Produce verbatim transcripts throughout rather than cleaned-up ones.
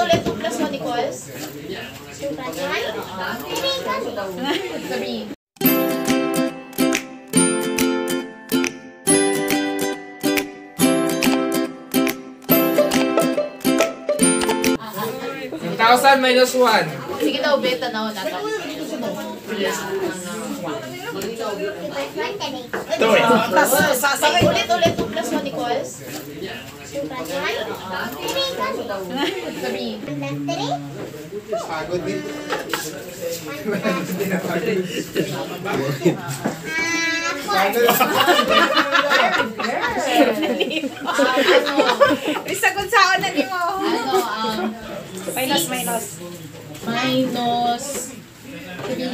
ulit two plus one equals? two plus one? three. one thousand minus one. Sige daw, beta na ako natin. Two. Ulit ulit two plus one equals? two plus one? three. Pagod din. Isagot sa ako na ni mo. Ano ang Minus, minus. minus three.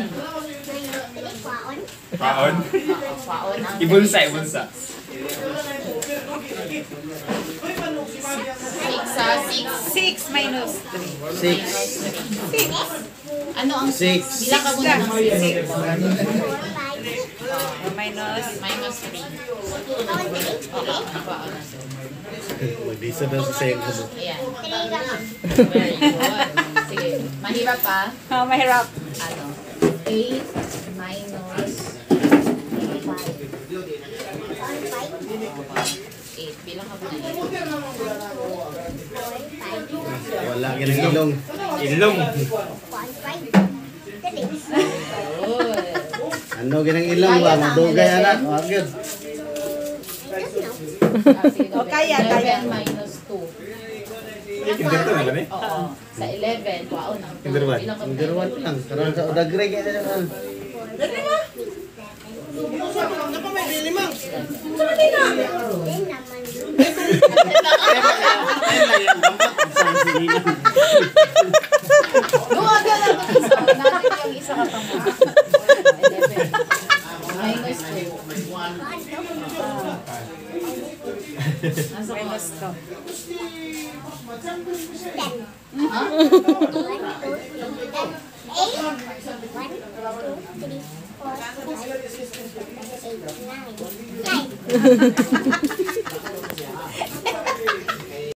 Paon. Paon ang Ibunsa, ibunsa. six sa six. Six minus three. Six. Ano ang Six. Bilang ka muna ng six. Minus. Minus three. Okay, paon na siya. Mag-isa na sa sayo ko. Ayan. Very good. Sige, mahirap pa. Oh, mahirap. Ano? eight minus five. eight. Bilang ka muna. Wala ganang ilong. Ilong. Good. Ano ganang ilong? Wa madugay anak. Wa gyud. Ah, sige, O, kaya, kaya. eleven minus two. Kinder to na kami? Oo. Sa eleven, wow na. Kinder one. Bilang ka Kinder muna. one lang. Karon sa udagre kaya na naman. Luwaga lang ang isa. Natin yung isa ka pang eleven. Minus two. Nasa Minus ko. two. Ha? Eight, one, two, three, four, five, six, seven, eight, nine.